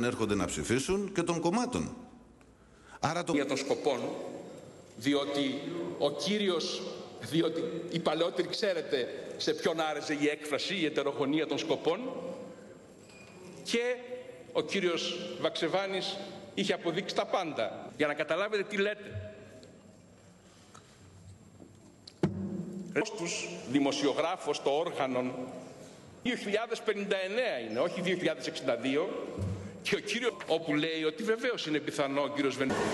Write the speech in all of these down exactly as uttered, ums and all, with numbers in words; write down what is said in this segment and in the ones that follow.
έρχονται να ψηφίσουν και των κομμάτων. Άρα το... Για των σκοπών, διότι ο κύριος, διότι οι παλαιότεροι ξέρετε σε ποιον άρεσε η έκφραση, η ετερογωνία των σκοπών, και ο κύριος Βαξεβάνης είχε αποδείξει τα πάντα. Για να καταλάβετε τι λέτε. Τους δημοσιογράφος το όργανο δύο χιλιάδες πενήντα εννέα είναι, όχι δύο χιλιάδες εξήντα δύο, και ο κύριος όπου λέει ότι βεβαίως είναι πιθανό ο κύριος Βενιζέλος.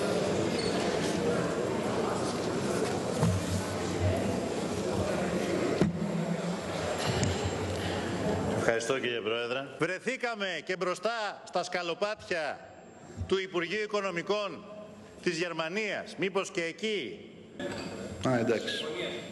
Ευχαριστώ κύριε Πρόεδρε. Βρεθήκαμε και μπροστά στα σκαλοπάτια του Υπουργείου Οικονομικών της Γερμανίας. Μήπως και εκεί. Α, εντάξει.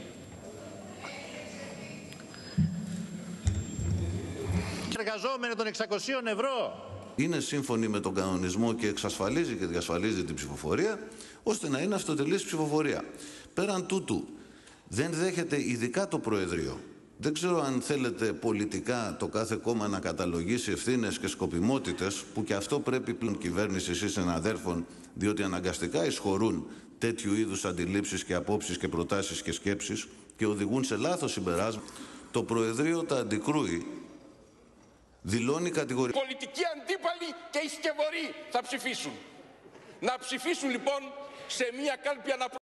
Εργαζόμενοι των εξακοσίων ευρώ. Είναι σύμφωνη με τον κανονισμό και εξασφαλίζει και διασφαλίζει την ψηφοφορία, ώστε να είναι αυτοτελής ψηφοφορία. Πέραν τούτου, δεν δέχεται ειδικά το Προεδρείο. Δεν ξέρω αν θέλετε πολιτικά το κάθε κόμμα να καταλογίσει ευθύνες και σκοπιμότητες, που και αυτό πρέπει πλην κυβέρνησης ή συναδέρφων, διότι αναγκαστικά εισχωρούν τέτοιου είδους αντιλήψεις και απόψεις και προτάσεις και σκέψεις και οδηγούν σε λάθος συμπεράσματα. Το Προεδρείο τα αντικρούει, δηλώνει κατηγορία. Πολιτικοί αντίπαλοι και οι σκευωροί θα ψηφίσουν. Να ψηφίσουν λοιπόν σε μια κάλπη αναπροσωπευτική.